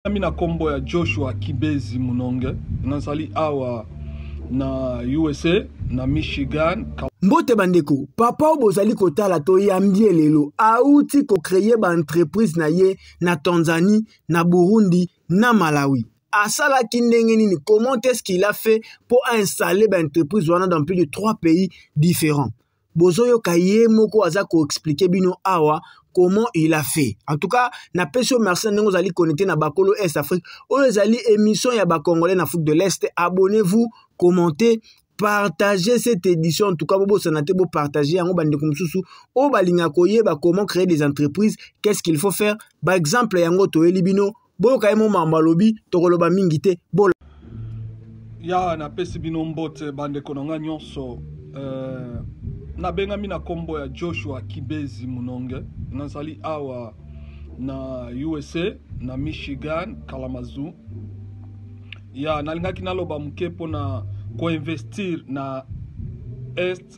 Mina kombo ya Joshua Kibezi Munonge nazali awa na USA na Michigan. Mbote bandeko, papa obozali kotala to yambie lelo auti ko créer ba entreprise na ye na Tanzanie, na Burundi, na Malawi. Asala kindenge nini, comment est-ce qu'il a fait pour installer ba entreprise wana dans plus de 3 pays différents? Bozoyo kaye moko aza ko expliquer bino awa comment il a fait. En tout cas, na pesio merci ndenge ozali connecté na bakolo Est Afrique. Oyo ezali émission ya ba Congolais na Afrique de l'Est. Abonnez-vous, commentez, partagez cette édition. En tout cas, bobo sanate bo partager yango bande kumsusu o balinga koyeba comment créer des entreprises, qu'est-ce qu'il faut faire. Par exemple, yango to elibino boyo kayemo mambalobi tokoloba mingite bol Ya na pesi bino mbote bande kononga nyonso na benga mina kombo ya Joshua Kibezi Munonge nazali awa na USA na Michigan Kalamazoo. Ya nalingaki naloba mkepo na ko-investir na East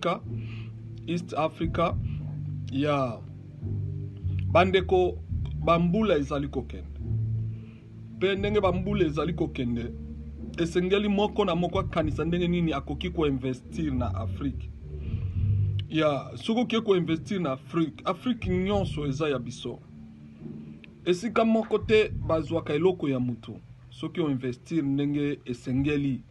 Africa. Ya bandeko bambula ezali kokende. Pe ndenge bambula ezali kokende. Esengeli moko na moko kanisa ndenge nini akoki ko-investir na Afrique. Ya soko ki ko-investir na Afrique nyonso eza ya biso. Esika moko te bazwaka eloko ya mutu. Soki o-investir ndenge esengeli.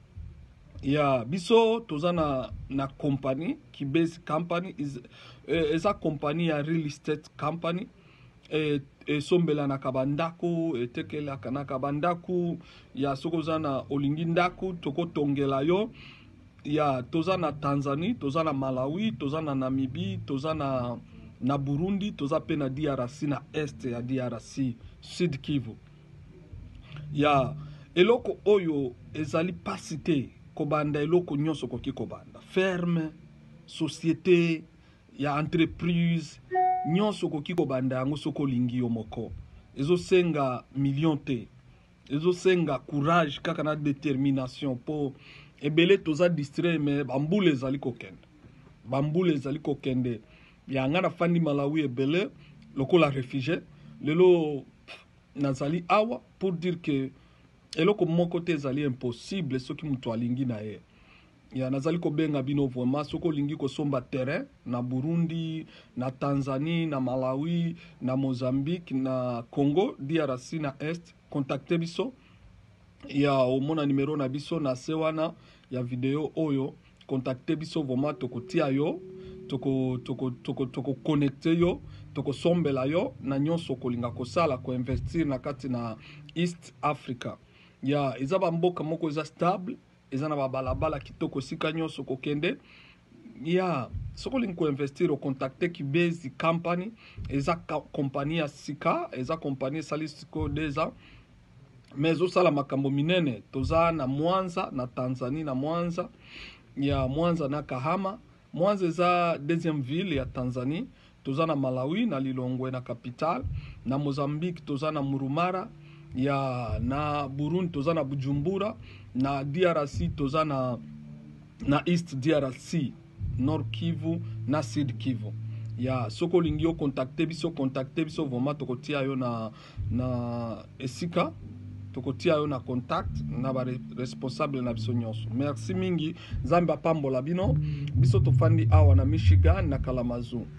Ya biso toza na company Kibezi company eza company ya real estate company sombela na kabandako etekela kana kabandako ya sokoza na olingi ndako toko tongela yo. Ya toza na Tanzanie, toza na Malawi, toza na Namibie, toza na Burundi, toza pe na DRC na Est ya DRC, Sud Kivu. Ya eloko oyo ezali pasite kobanda eloko nyonso koki kobanda. Ferme, société, ya entreprise, nyonso koki kobanda yango soko lingi yo moko. Ezo senga million te. Ezo senga courage kaka na détermination po ebele toza distrait mais bambule ezali kokende. Bambule ezali kokende. Ya nga na fandi Malawi ebele lokola réfugié. Lelo nazali awa pour dire que eloko moko te ezali impossible soki mutu alingi na ye. Ya nazali ko benga bino vraiment soko lingi ko somba terrain na Burundi, na Tanzanie, na Malawi, na Mozambique, na Congo, DRC na Est, contactez biso. Ya omona numero na biso na sewana ya video oyo, contactez biso vraiment toko tia yo, toko connecte yo, toko sombela yo na nyonso kolinga kosala ko investir na kati na East Africa. Ya ezaba mboka moko eza stable, eza na babalabala kitoko sika nyonso kokende. Ya soko lingi ko investir o contacter Kibezi company, eza compagnie ya sika, eza compagnie salisiko deza. Mais osala makambo minene toza na Mwanza na Tanzanie na Mwanza. Ya Mwanza na Kahama. Mwanza eza deuxième ville ya Tanzanie. Toza na Malawi na Lilongwe na capital. Na Mozambique toza na Murumara. Ya na Burundi toza na Bujumbura. Na DRC toza na East DRC, Nord Kivu na Sud Kivu. Ya soko lingi yo contacter biso vraiment tokotia yo na esika. Tokotia yo na contact na ba responsable na biso nyonso. Merci mingi, Zamba pambola bino. Biso tofandi awa na Michigan na Kalamazoo.